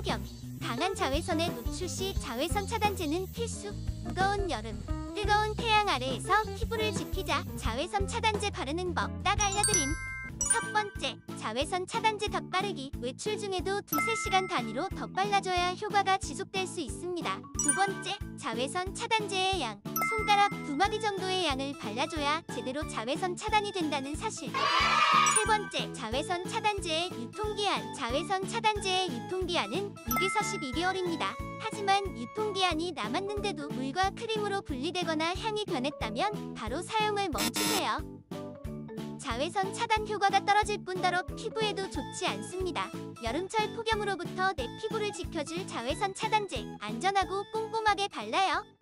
폭염, 강한 자외선에 노출 시 자외선 차단제는 필수. 무거운 여름, 뜨거운 태양 아래에서 피부를 지키자 자외선 차단제 바르는 법 딱 알려드림. 첫 번째, 자외선 차단제 덧바르기. 외출 중에도 2~3시간 단위로 덧발라줘야 효과가 지속될 수 있습니다. 두 번째, 자외선 차단제의 양. 손가락 2마디 정도의 양을 발라줘야 제대로 자외선 차단이 된다는 사실. 세 번째, 자외선 차단제의 유통기한. 자외선 차단제의 유통기한은 6에서 12개월입니다. 하지만 유통기한이 남았는데도 물과 크림으로 분리되거나 향이 변했다면 바로 사용을 멈추세요. 자외선 차단 효과가 떨어질 뿐더러 피부에도 좋지 않습니다. 여름철 폭염으로부터 내 피부를 지켜줄 자외선 차단제, 안전하고 꼼꼼하게 발라요.